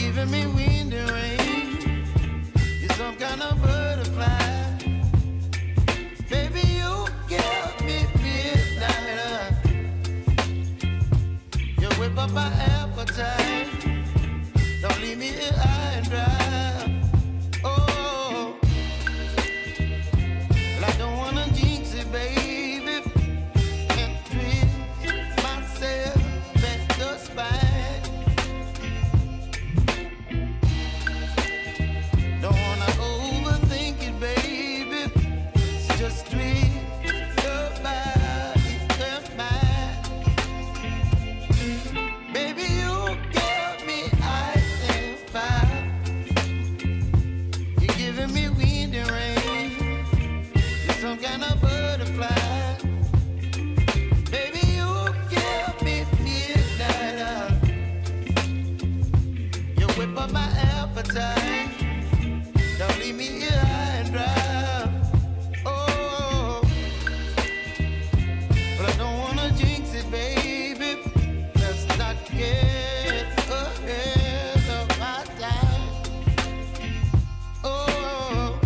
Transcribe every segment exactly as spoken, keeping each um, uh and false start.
giving me wind and rain. You're some kind of butterfly. Baby, you give me midnight. You whip up my appetite. Don't leave me here high and dry. Oh, well, I don't wanna jinx it, baby, and twist myself at the spine. Don't wanna overthink it, baby. It's just twist your body and mine. Baby, you give me ice and fire. You're giving me wind and rain. You're some kind of butterfly. Baby, you give me midnight. You whip up my appetite. Don't leave me here high and dry. Oh, but I don't wanna jinx it, baby. Let's not get ahead of my time. Oh,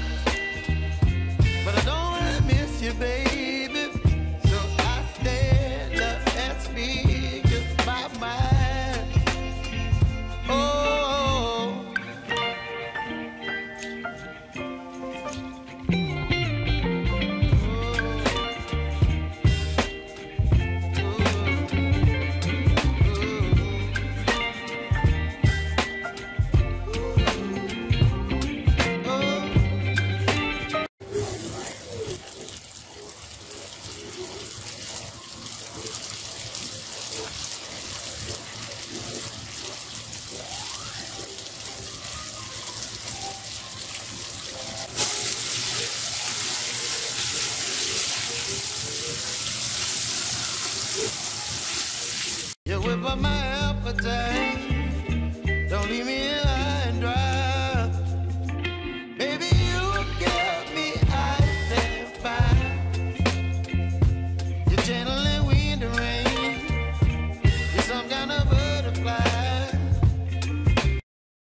but I don't wanna miss you, baby. So I stand up and speak just my mind. Oh. You whip up my appetite. Don't leave me